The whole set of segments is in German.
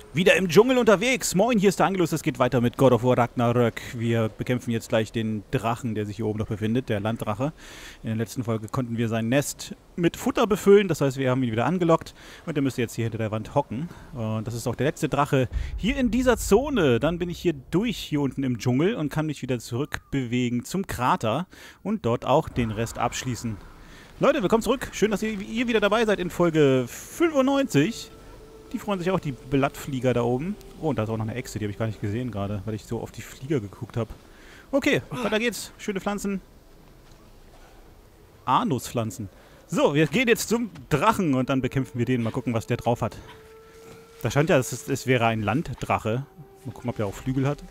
Wieder im Dschungel unterwegs. Moin, hier ist der Angelus. Es geht weiter mit God of War Ragnarök. Wir bekämpfen jetzt gleich den Drachen, der sich hier oben noch befindet, der Landdrache. In der letzten Folge konnten wir sein Nest mit Futter befüllen. Das heißt, wir haben ihn wieder angelockt. Und er müsste jetzt hier hinter der Wand hocken. Und das ist auch der letzte Drache hier in dieser Zone. Dann bin ich hier durch, hier unten im Dschungel und kann mich wieder zurückbewegen zum Krater. Und dort auch den Rest abschließen. Leute, willkommen zurück. Schön, dass ihr wieder dabei seid in Folge 95. Die freuen sich auch, die Blattflieger da oben. Oh, und da ist auch noch eine Echse, die habe ich gar nicht gesehen gerade, weil ich so auf die Flieger geguckt habe. Okay, weiter geht's. Schöne Pflanzen. Anuspflanzen. So, wir gehen jetzt zum Drachen und dann bekämpfen wir den. Mal gucken, was der drauf hat. Da scheint ja, es wäre ein Landdrache. Mal gucken, ob der auch Flügel hat.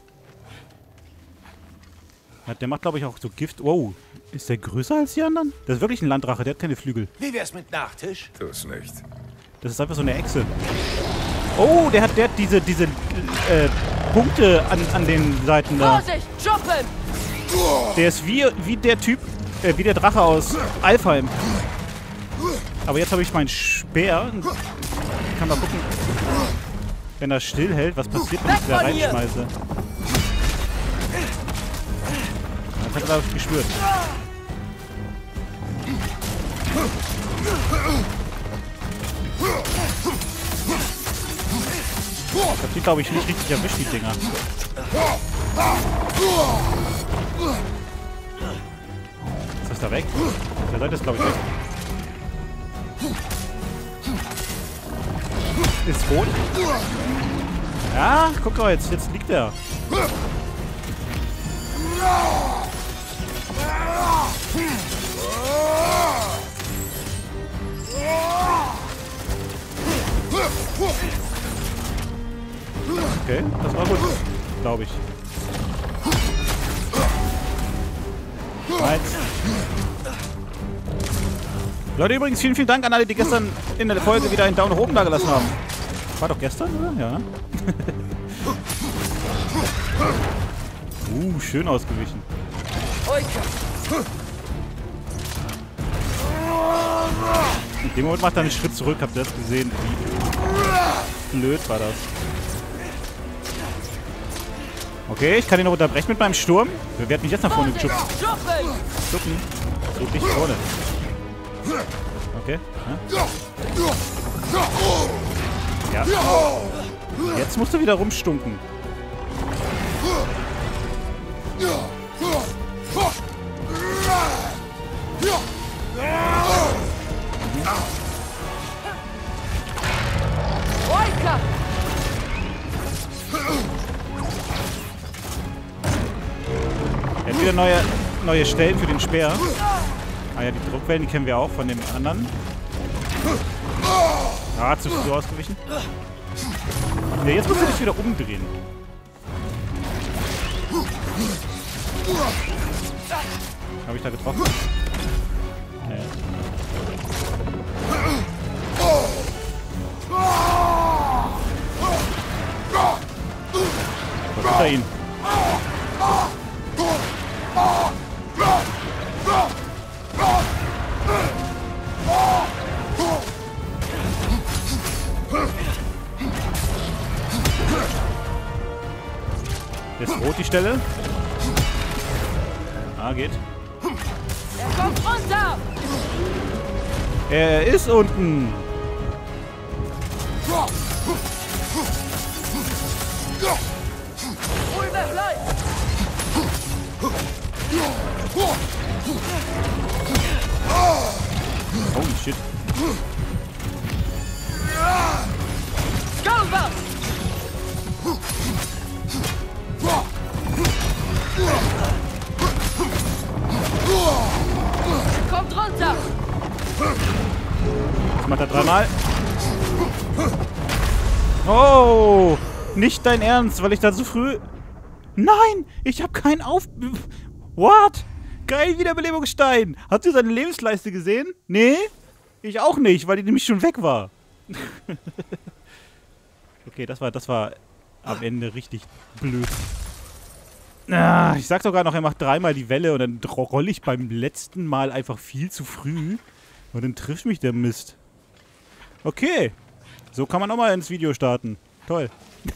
Ja, der macht, glaube ich, auch so Gift. Wow, ist der größer als die anderen? Das ist wirklich ein Landdrache, der hat keine Flügel. Wie wär's mit Nachtisch? Tu's nicht. Das ist einfach so eine Echse. Oh, der hat diese Punkte an den Seiten da. Vorsicht, Schuppen! Der ist wie der Typ, wie der Drache aus Alfheim. Aber jetzt habe ich meinen Speer. Ich kann mal gucken, wenn er stillhält, was passiert, wenn ich wieder reinschmeiße. Das hat er gespürt. Ich hab die, glaube ich, nicht richtig erwischt, die Dinger. Ist das da weg? Der Seite ist, glaube ich, weg. Ist rot. Ja, guck mal, jetzt liegt er. Okay, das war gut, glaube ich. Eins. Leute, übrigens, vielen Dank an alle, die gestern in der Folge wieder einen Daumen nach oben da gelassen haben. War doch gestern, oder? Ja. Schön ausgewichen. In dem Moment macht er einen Schritt zurück, habt ihr das gesehen? Wie blöd war das. Okay, ich kann ihn noch unterbrechen mit meinem Sturm. Wer hat mich jetzt nach vorne geschubst? Schuppen. So dicht vorne. Okay. Ja. Jetzt musst du wieder rumstunken. Er hat wieder neue Stellen für den Speer. Ah ja, die Druckwellen, die kennen wir auch von dem anderen. Ah, zu früh ausgewichen. Ne, jetzt musst du dich wieder umdrehen. Habe ich da getroffen? Nee. Was ist da ihn? Jetzt rot die Stelle. Ah, geht. Er kommt runter! Er ist unten. Hol mir Fleisch! Holy shit. Skullbuff! Kommt runter! Das macht er dreimal. Oh! Nicht dein Ernst, weil ich da so früh... Nein! Ich habe keinen What? Geil, Wiederbelebungsstein! Habt ihr seine Lebensleiste gesehen? Nee? Ich auch nicht, weil die nämlich schon weg war. Okay, das war am Ende richtig blöd. Ah, ich sag sogar noch, er macht dreimal die Welle und dann rolle ich beim letzten Mal einfach viel zu früh. Und dann trifft mich der Mist. Okay. So kann man auch mal ins Video starten. Toll.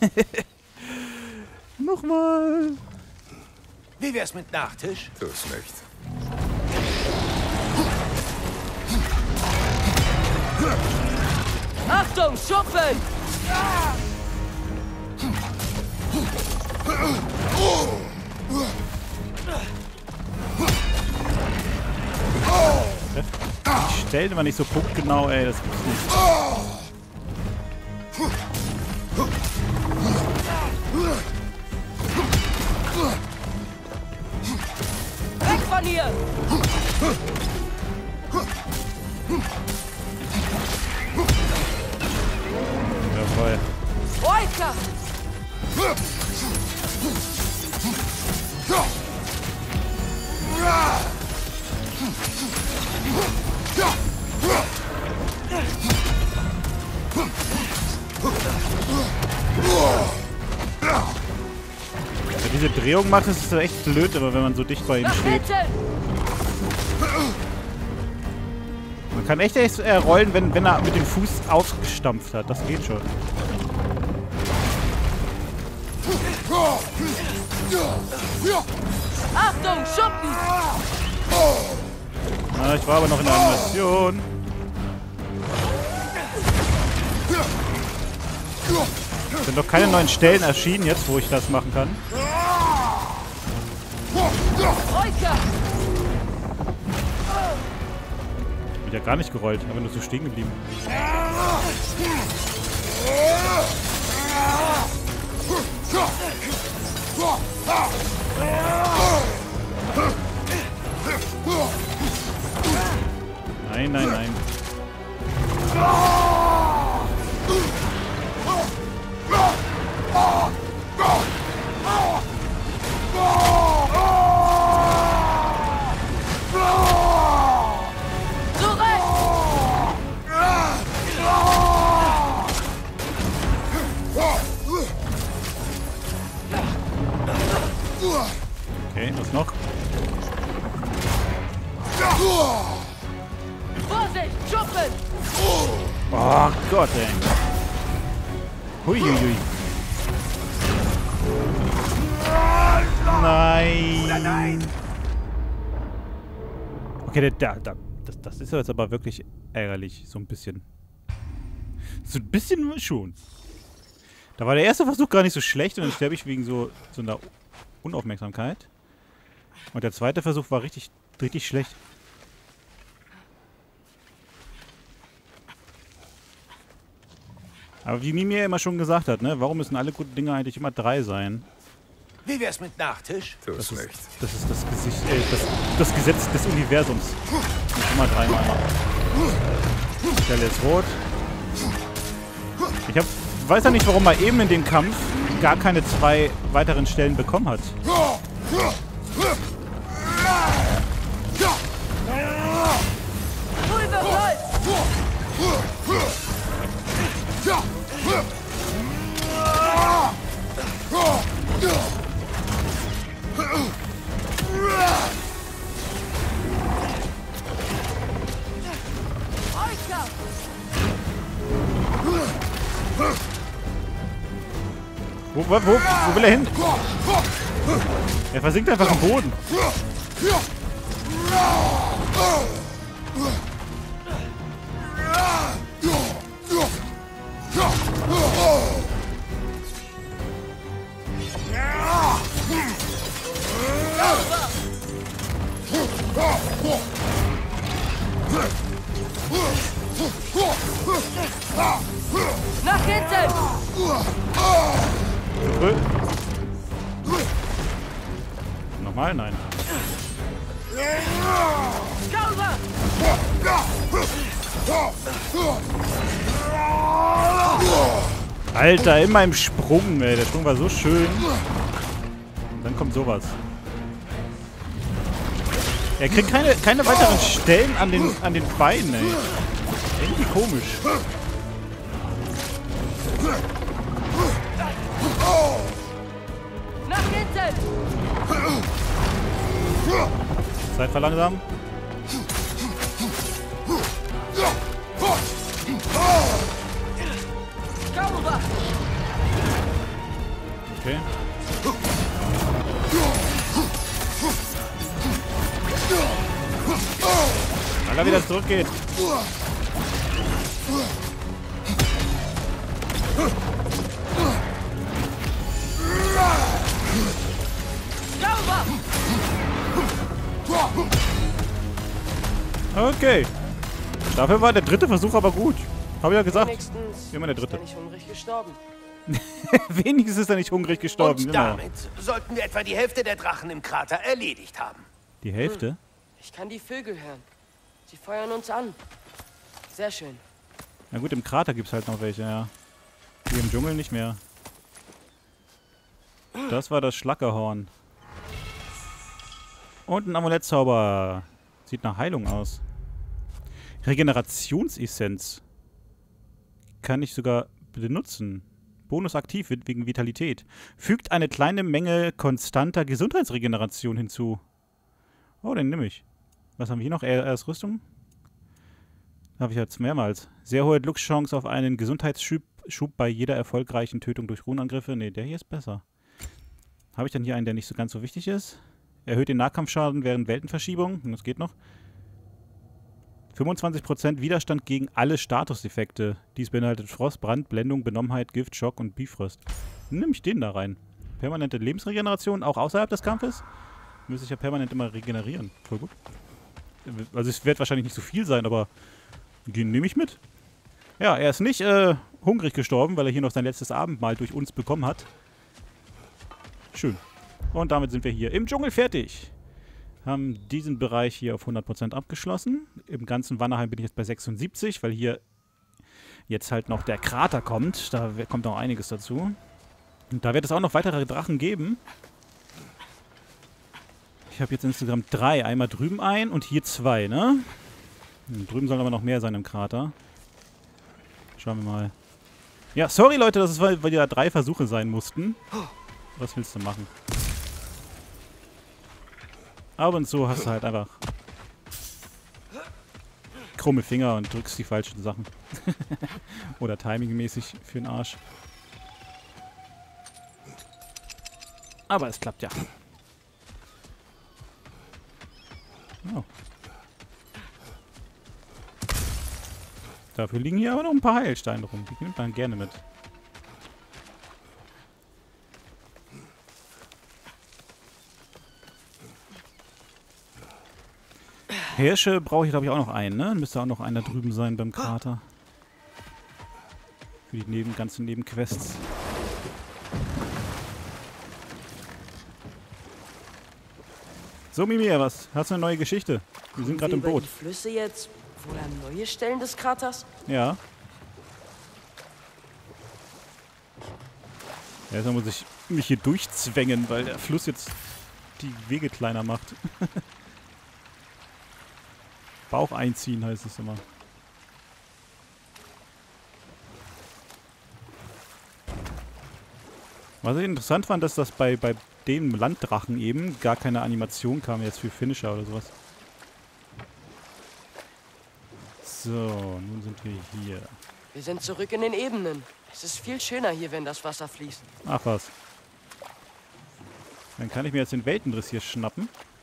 Nochmal. Wie wär's mit Nachtisch? Tu's nicht. Achtung, Schuppen! Die Stellen immer nicht so punktgenau, ey, das gibt's nicht. Weg von hier! Jawohl. Weiter! Wenn diese Drehung macht, ist es echt blöd, aber wenn man so dicht bei ihm Nach steht. hinten! Man kann echt rollen, wenn er mit dem Fuß ausgestampft hat. Das geht schon. Achtung, Schuppen! Na, ich war aber noch in der Animation. Es sind doch keine neuen Stellen erschienen jetzt, wo ich das machen kann. Weiter! Bin ja gar nicht gerollt, aber nur so stehen geblieben. Nein, nein, nein. Zurück! Okay, was noch? Vorsicht, Schuppen! Oh Gott, ey. Huiuiui. Nein. Okay, das ist jetzt aber wirklich ärgerlich. So ein bisschen. So ein bisschen schon. Da war der erste Versuch gar nicht so schlecht und dann sterbe ich wegen so einer Unaufmerksamkeit. Und der zweite Versuch war richtig schlecht. Aber wie Mimi ja immer schon gesagt hat, ne, warum müssen alle guten Dinge eigentlich immer 3 sein? Wie wär's mit Nachtisch? Tu's nicht. Das ist das Gesetz des Universums. Nicht immer 3 Mal. Stelle ist rot. Ich weiß ja nicht, warum man eben in dem Kampf gar keine 2 weiteren Stellen bekommen hat. Pulverholz! Weiter! Wo will er hin? Er versinkt einfach im Boden. Nach hinten! Nochmal? Nein. Sauber! Alter, immer im Sprung, ey. Der Sprung war so schön. Und dann kommt sowas. Er kriegt keine weiteren Stellen an den Beinen, ey. Irgendwie komisch. Nach hinten! Zeit verlangsamen. Sauber! Okay. Weil er wieder zurückgeht. Sauber! Okay. Dafür war der dritte Versuch aber gut. Habe ich ja gesagt. Wenigstens Immer der ist dritte. er nicht hungrig gestorben. Wenigstens ist er nicht hungrig gestorben. Und Genau. damit sollten wir etwa die Hälfte der Drachen im Krater erledigt haben. Die Hälfte? Ich kann die Vögel hören. Sie feuern uns an. Sehr schön. Na gut, im Krater gibt es halt noch welche, ja. Hier im Dschungel nicht mehr. Das war das Schlackerhorn. Und ein Amulettzauber. Sieht nach Heilung aus. Regenerationsessenz. Kann ich sogar benutzen. Bonus aktiv wird wegen Vitalität. Fügt eine kleine Menge konstanter Gesundheitsregeneration hinzu. Oh, den nehme ich. Was haben wir hier noch? RS Rüstung? Habe ich jetzt mehrmals. Sehr hohe Glückschance auf einen Gesundheitsschub bei jeder erfolgreichen Tötung durch Runenangriffe. Ne, der hier ist besser. Habe ich dann hier einen, der nicht so ganz so wichtig ist? Erhöht den Nahkampfschaden während Weltenverschiebung. Das geht noch. 25% Widerstand gegen alle Statuseffekte. Dies beinhaltet Frost, Brand, Blendung, Benommenheit, Gift, Schock und Bifrost. Nimm ich den da rein. Permanente Lebensregeneration, auch außerhalb des Kampfes? Müsste ich ja permanent immer regenerieren. Voll gut. Also es wird wahrscheinlich nicht so viel sein, aber den nehme ich mit. Ja, er ist nicht hungrig gestorben, weil er hier noch sein letztes Abendmahl durch uns bekommen hat. Schön. Und damit sind wir hier im Dschungel fertig. Haben diesen Bereich hier auf 100% abgeschlossen. Im ganzen Wannerheim bin ich jetzt bei 76, weil hier jetzt halt noch der Krater kommt. Da kommt noch einiges dazu. Und da wird es auch noch weitere Drachen geben. Ich habe jetzt insgesamt 3. Einmal drüben ein und hier 2, ne? Und drüben sollen aber noch mehr sein im Krater. Schauen wir mal. Ja, sorry Leute, dass es weil ja 3 Versuche sein mussten. Was willst du machen? Ab und zu hast du halt einfach krumme Finger und drückst die falschen Sachen. Oder timingmäßig für den Arsch. Aber es klappt ja. Oh. Dafür liegen hier aber noch ein paar Heilsteine rum. Die nimmt man gerne mit. Hirsche brauche ich, glaube ich, auch noch einen, ne? Müsste auch noch einer drüben sein beim Krater. Für die ganzen Nebenquests. So, Mimir, was? Hast du eine neue Geschichte? Wir sind gerade im Boot. Die Flüsse jetzt wohl an neue Stellen des Kraters? Ja. Erstmal muss ich mich hier durchzwängen, weil der Fluss jetzt die Wege kleiner macht. Bauch einziehen heißt es immer. Was ich interessant fand, dass das bei dem Landdrachen eben gar keine Animation kam jetzt für Finisher oder sowas. So, nun sind wir hier. Wir sind zurück in den Ebenen. Es ist viel schöner hier, wenn das Wasser fließt. Ach was. Dann kann ich mir jetzt den Weltenriss hier schnappen.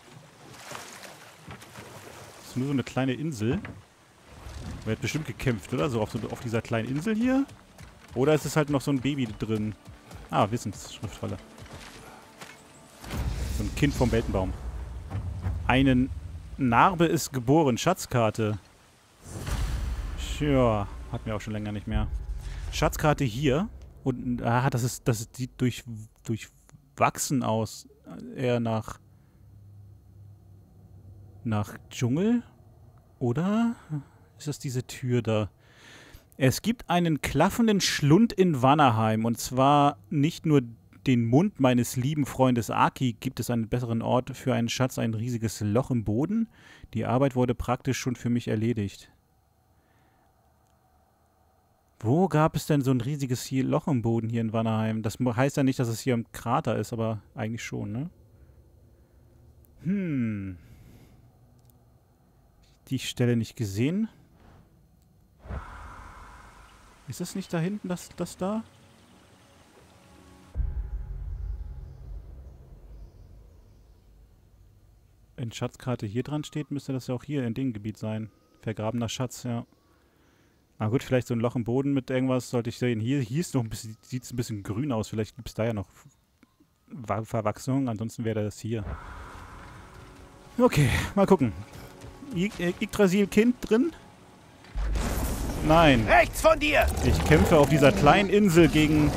Das ist nur so eine kleine Insel. Er hat bestimmt gekämpft, oder? So auf dieser kleinen Insel hier? Oder ist es halt noch so ein Baby drin? Ah, Wissensschriftrolle. So ein Kind vom Weltenbaum. Eine Narbe ist geboren. Schatzkarte. Tja, hatten wir auch schon länger nicht mehr. Schatzkarte hier. Und, das sieht durchwachsen aus. Eher nach Dschungel? Oder ist das diese Tür da? Es gibt einen klaffenden Schlund in Wannerheim. Und zwar nicht nur den Mund meines lieben Freundes Aki. Gibt es einen besseren Ort für einen Schatz, ein riesiges Loch im Boden? Die Arbeit wurde praktisch schon für mich erledigt. Wo gab es denn so ein riesiges Loch im Boden hier in Wannerheim? Das heißt ja nicht, dass es hier im Krater ist, aber eigentlich schon, ne? Die Stelle nicht gesehen. Ist das nicht da hinten, das da? wenn Schatzkarte hier dran steht, müsste das ja auch hier in dem Gebiet sein. Vergrabener Schatz, ja. Na gut, vielleicht so ein Loch im Boden mit irgendwas sollte ich sehen. Hier ist noch ein bisschen, sieht es ein bisschen grün aus. Vielleicht gibt es da ja noch Verwachsung. Ansonsten wäre das hier. Okay, mal gucken. Yggdrasil-Kind drin? Nein. Rechts von dir! Ich kämpfe auf dieser kleinen Insel gegen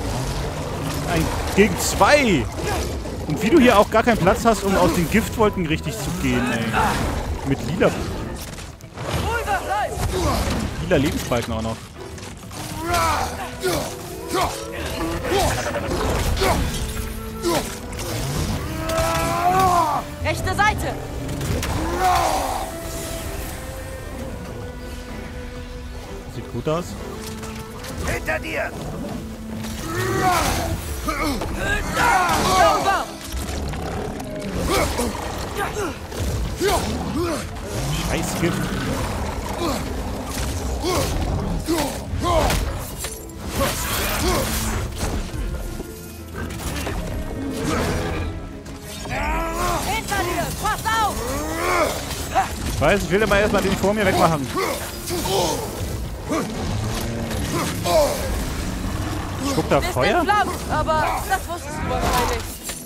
zwei. Und wie du hier auch gar keinen Platz hast, um aus den Giftwolken richtig zu gehen, ey. Mit lila Lebensbalken auch noch. Rechte Seite! Sieht gut aus. Hinter dir! Sauber! Scheiß Gift. Hinter dir! Pass auf! Ich weiß, ich will immer erstmal den vor mir wegmachen. Guck da Bist Feuer? entflammt, aber das wusstest du wahrscheinlich.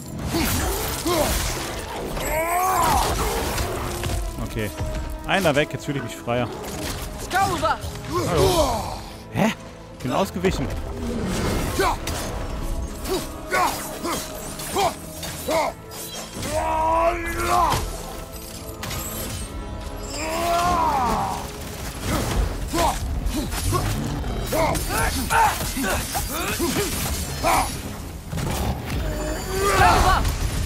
Okay. Einer weg, jetzt fühle ich mich freier. Sauber! Hä? Bin ausgewichen. Sauber!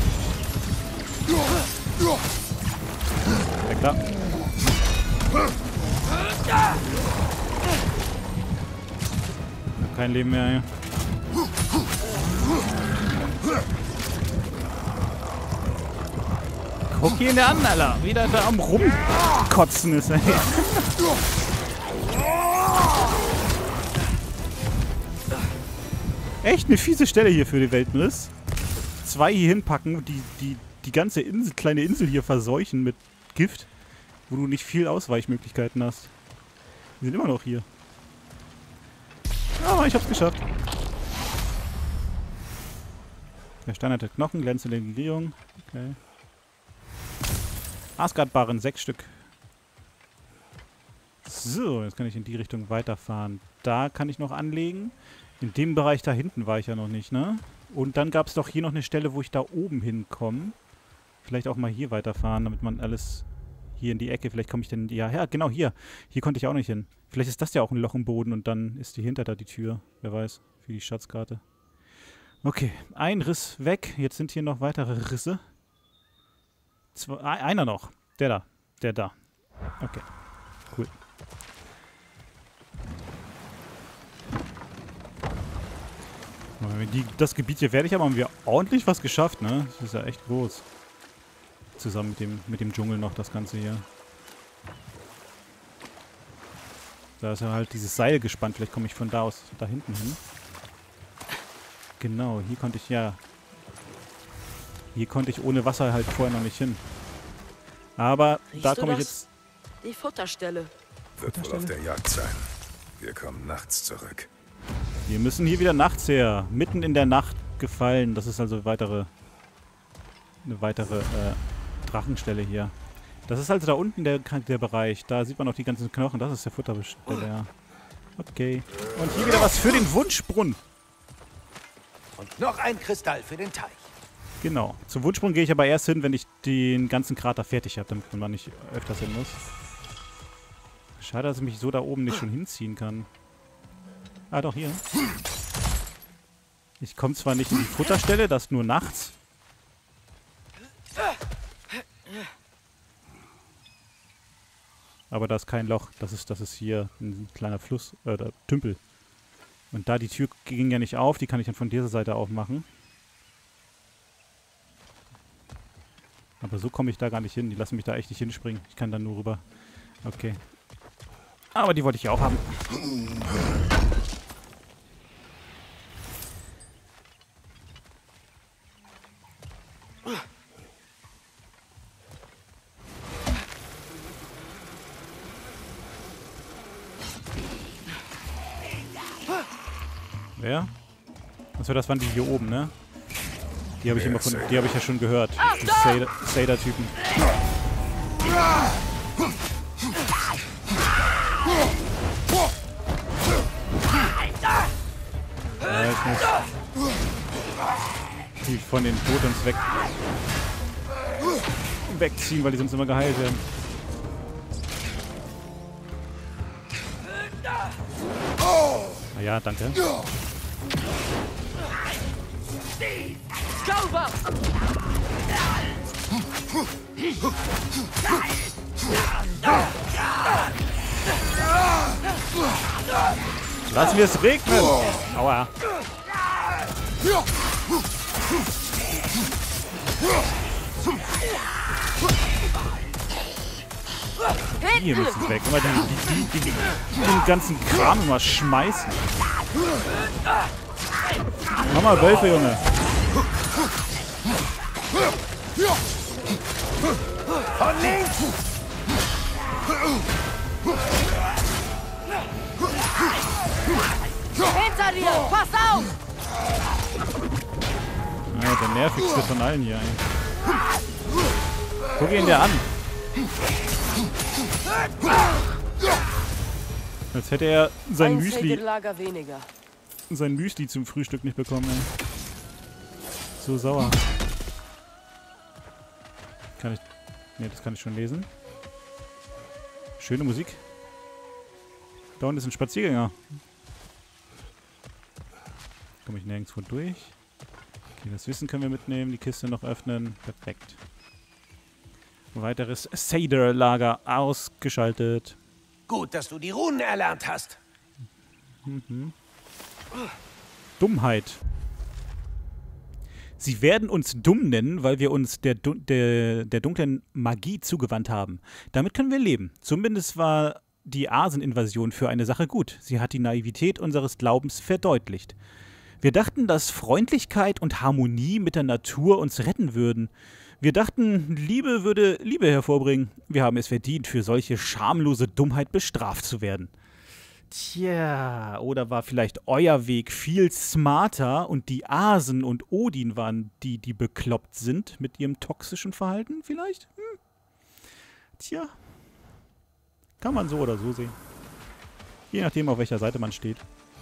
Ja klar. Kein Leben mehr hier. Guck ihn an, Alter. Wie der da am Rumkotzen ist, ey. Echt eine fiese Stelle hier für den Weltenriss. Zwei hier hinpacken, die ganze Insel, kleine Insel hier verseuchen mit Gift, wo du nicht viel Ausweichmöglichkeiten hast. Die sind immer noch hier. Aber ich hab's geschafft. Versteinerte Knochen, glänzende Legierung. Okay. Asgard-Barren, 6 Stück. So, jetzt kann ich in die Richtung weiterfahren. Da kann ich noch anlegen. In dem Bereich da hinten war ich ja noch nicht, ne? Und dann gab es doch hier noch eine Stelle, wo ich da oben hinkomme. Vielleicht auch mal hier weiterfahren, damit man alles hier in die Ecke, vielleicht komme ich denn... Ja, genau, hier. Hier konnte ich auch nicht hin. Vielleicht ist das ja auch ein Loch im Boden und dann ist die hinter da die Tür. Wer weiß, für die Schatzkarte. Okay, ein Riss weg. Jetzt sind hier noch weitere Risse. Einer noch. Der da. Der da. Okay, cool. Das Gebiet hier fertig haben, haben wir ordentlich was geschafft, ne? Das ist ja echt groß. Zusammen mit dem Dschungel noch das Ganze hier. Da ist ja halt dieses Seil gespannt. Vielleicht komme ich von da aus da hinten hin. Genau, hier konnte ich ja... Hier konnte ich ohne Wasser halt vorher noch nicht hin. Aber Riechst da du komme ich das? jetzt... Die Futterstelle. Wird wohl auf der Jagd sein. Wir kommen nachts zurück. Wir müssen hier wieder nachts her. Mitten in der Nacht gefallen. Das ist also eine weitere Drachenstelle hier. Das ist also da unten der Bereich. Da sieht man auch die ganzen Knochen. Das ist der Futterstelle, ja. Okay. Und hier wieder was für den Wunschbrunnen. Und noch ein Kristall für den Teich. Genau. Zum Wunschbrunnen gehe ich aber erst hin, wenn ich den ganzen Krater fertig habe, damit man nicht öfters hin muss. Schade, dass ich mich so da oben nicht schon hinziehen kann. Ah, doch, hier. Ich komme zwar nicht in die Futterstelle, das nur nachts. Aber da ist kein Loch. Das ist hier ein kleiner Fluss, oder Tümpel. Und da die Tür ging ja nicht auf, die kann ich dann von dieser Seite aufmachen. Aber so komme ich da gar nicht hin. Die lassen mich da echt nicht hinspringen. Ich kann da nur rüber. Okay. Aber die wollte ich ja auch haben. Wer? Achso, das waren die hier oben, ne? Die habe ich immer von. Die habe ich ja schon gehört. Die Sader-Typen. Ja, ich muss die von den Botons wegziehen, weil die sonst immer geheilt werden. Na ja, danke. Lassen wir es regnen! Aua. Hier müssen weg. Immer den ganzen Kram immer schmeißen. Mach mal Wölfe, Junge. Von links! Hinter dir! Pass auf! Ja, der nervigste von allen hier eigentlich. Guck ihn dir an. Als hätte er sein Müsli zum Frühstück nicht bekommen, ey. So sauer. Kann ich... Ne, das kann ich schon lesen. Schöne Musik. Da unten ist ein Spaziergänger. Komme ich nirgendwo durch. Okay, das Wissen können wir mitnehmen. Die Kiste noch öffnen. Perfekt. Weiteres Sader-Lager ausgeschaltet. Gut, dass du die Runen erlernt hast. Dummheit. Sie werden uns dumm nennen, weil wir uns der dunklen Magie zugewandt haben. Damit können wir leben. Zumindest war die Asen-Invasion für eine Sache gut. Sie hat die Naivität unseres Glaubens verdeutlicht. Wir dachten, dass Freundlichkeit und Harmonie mit der Natur uns retten würden. Wir dachten, Liebe würde Liebe hervorbringen. Wir haben es verdient, für solche schamlose Dummheit bestraft zu werden. Tja, oder war vielleicht euer Weg viel smarter und die Asen und Odin waren die, die bekloppt sind mit ihrem toxischen Verhalten vielleicht? Tja, kann man so oder so sehen. Je nachdem, auf welcher Seite man steht.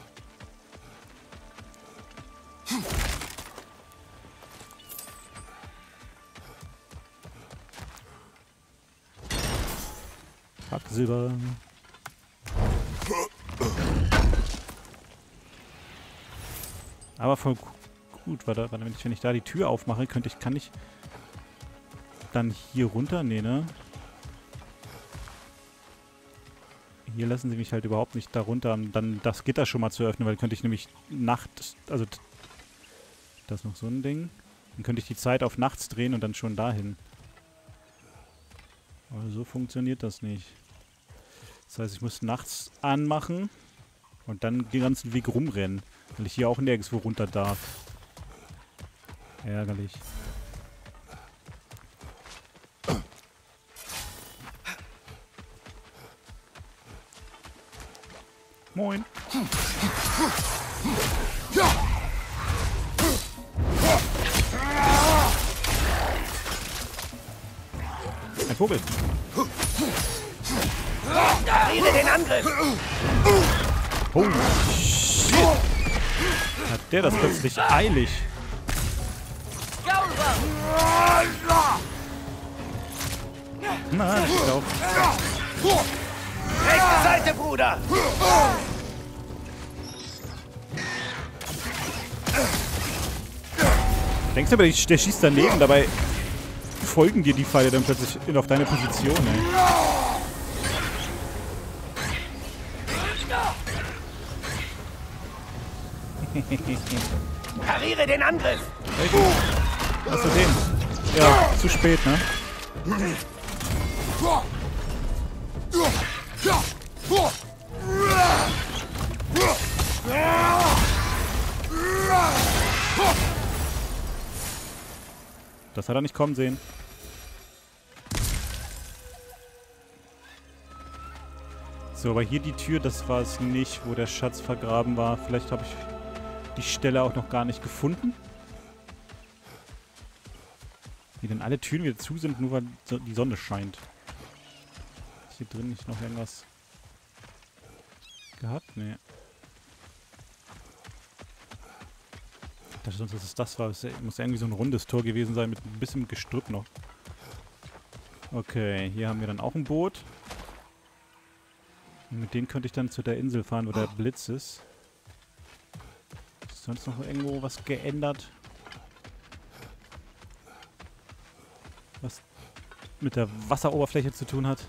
Silber. Aber voll gut. Warte, wenn ich da die Tür aufmache, kann ich dann hier runter? Nee, ne? Hier lassen sie mich halt überhaupt nicht da runter, um dann das Gitter schon mal zu öffnen, weil könnte ich nämlich nachts, also das ist noch so ein Ding. Dann könnte ich die Zeit auf nachts drehen und dann schon dahin. Aber so funktioniert das nicht. Das heißt, ich muss nachts anmachen und dann den ganzen Weg rumrennen, weil ich hier auch nirgendwo runter darf. Ärgerlich. Moin. Ein Vogel. Rede den Angriff! Holy shit! Hat der das plötzlich eilig? Na, ich glaub. Rechte Seite, Bruder! Denkst du aber, der schießt daneben, dabei folgen dir die Pfeile dann plötzlich auf deine Position, ey. Pariere den Angriff! Hast du den? Ja, zu spät, ne? Das hat er nicht kommen sehen. So, aber hier die Tür, das war es nicht, wo der Schatz vergraben war. Vielleicht habe ich die Stelle auch noch gar nicht gefunden. Wie denn alle Türen wieder zu sind, nur weil die Sonne scheint. Ist hier drin nicht noch irgendwas gehabt? Nee. Ich dachte sonst, dass es das war. Es muss irgendwie so ein rundes Tor gewesen sein mit ein bisschen Gestrüpp noch. Okay, hier haben wir dann auch ein Boot. Und mit denen könnte ich dann zu der Insel fahren, wo der Blitz ist. Ist sonst noch irgendwo was geändert? Was mit der Wasseroberfläche zu tun hat?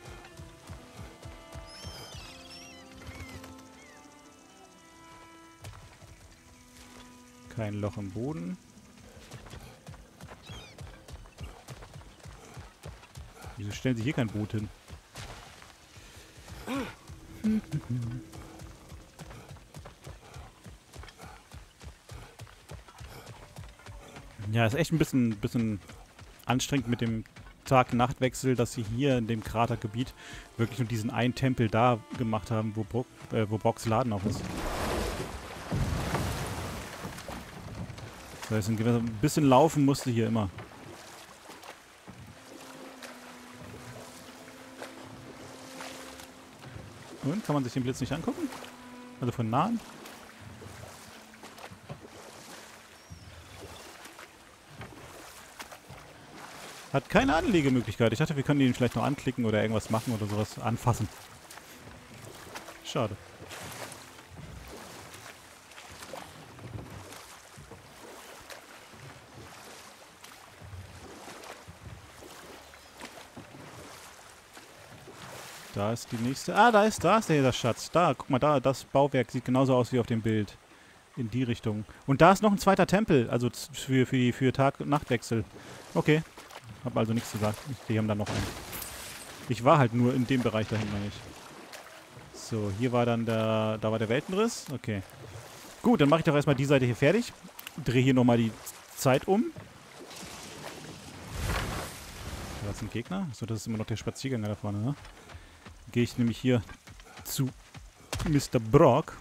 Kein Loch im Boden. Wieso stellen sie hier kein Boot hin? Ja, ist echt ein bisschen anstrengend mit dem Tag-Nacht-Wechsel, dass sie hier in dem Kratergebiet wirklich nur diesen einen Tempel da gemacht haben, wo Brocks Laden auch ist. Das heißt, ein bisschen laufen musste hier immer. Und, kann man sich den Blitz nicht angucken? Also von nahen? Hat keine Anlegemöglichkeit. Ich dachte, wir können ihn vielleicht noch anklicken oder irgendwas machen oder sowas anfassen. Schade. Da ist die nächste. Ah, da ist der Schatz. Da, guck mal, da, das Bauwerk sieht genauso aus wie auf dem Bild. In die Richtung. Und da ist noch ein zweiter Tempel, also für Tag- und Nachtwechsel. Okay. Hab also nichts gesagt. Die haben da noch einen. Ich war halt nur in dem Bereich dahin, meine ich. So, hier war dann da war der Weltenriss. Okay. Gut, dann mache ich doch erstmal die Seite hier fertig. Drehe hier nochmal die Zeit um. Da ist ein Gegner. So, das ist immer noch der Spaziergänger da vorne, ne? Gehe ich nämlich hier zu Mr. Brock.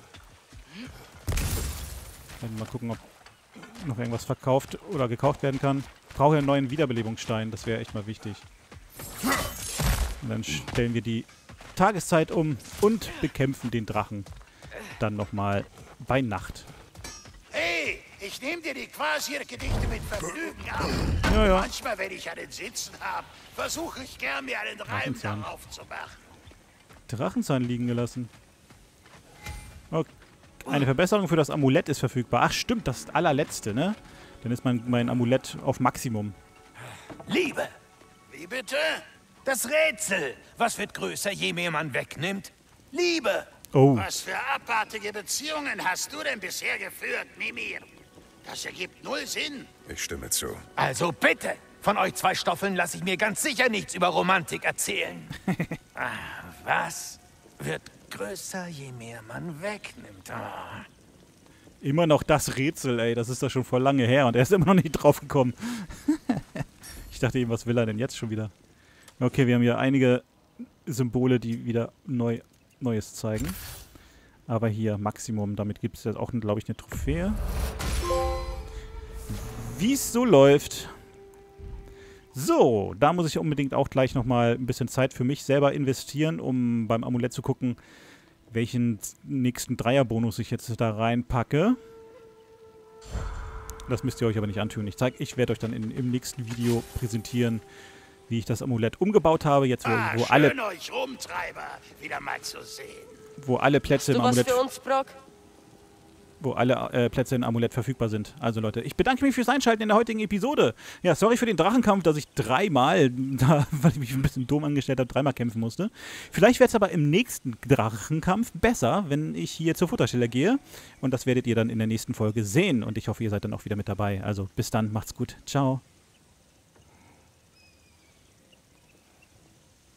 Mal gucken, ob noch irgendwas verkauft oder gekauft werden kann. Ich brauche einen neuen Wiederbelebungsstein, das wäre echt mal wichtig. Und dann stellen wir die Tageszeit um und bekämpfen den Drachen dann nochmal bei Nacht. Hey, ich nehme dir die Quasir-Gedichte mit Vergnügen ab. Ja, ja. Manchmal, wenn ich einen Sitzen habe, versuche ich gern, mir einen Reim darauf zu machen. Drachenzahn liegen gelassen. Okay. Eine Verbesserung für das Amulett ist verfügbar. Ach stimmt, das allerletzte, ne? Dann ist mein Amulett auf Maximum. Liebe. Wie bitte? Das Rätsel. Was wird größer, je mehr man wegnimmt? Liebe. Oh. Was für abartige Beziehungen hast du denn bisher geführt, Mimir? Das ergibt null Sinn. Ich stimme zu. Also bitte. Von euch zwei Stoffeln lasse ich mir ganz sicher nichts über Romantik erzählen. Was wird größer, je mehr man wegnimmt? Ah. Immer noch das Rätsel, ey. Das ist doch schon vor lange her und er ist immer noch nicht drauf gekommen. Ich dachte eben, was will er denn jetzt schon wieder? Okay, wir haben hier einige Symbole, die wieder Neues zeigen. Aber hier Maximum. Damit gibt es jetzt auch, glaube ich, eine Trophäe. Wie es so läuft. So, da muss ich unbedingt auch gleich nochmal ein bisschen Zeit für mich selber investieren, um beim Amulett zu gucken, welchen nächsten Dreierbonus ich jetzt da reinpacke. Das müsst ihr euch aber nicht antun. Ich werde euch dann im nächsten Video präsentieren, wie ich das Amulett umgebaut habe. Jetzt, wo alle euch Rumtreiber wieder mal zu sehen. Wo alle Plätze im Amulett... für uns, Brock? Wo alle Plätze in Amulett verfügbar sind. Also Leute, ich bedanke mich fürs Einschalten in der heutigen Episode. Ja, sorry für den Drachenkampf, dass ich dreimal, weil ich mich ein bisschen dumm angestellt habe, dreimal kämpfen musste. Vielleicht wird es aber im nächsten Drachenkampf besser, wenn ich hier zur Futterstelle gehe. Und das werdet ihr dann in der nächsten Folge sehen. Und ich hoffe, ihr seid dann auch wieder mit dabei. Also bis dann, macht's gut. Ciao.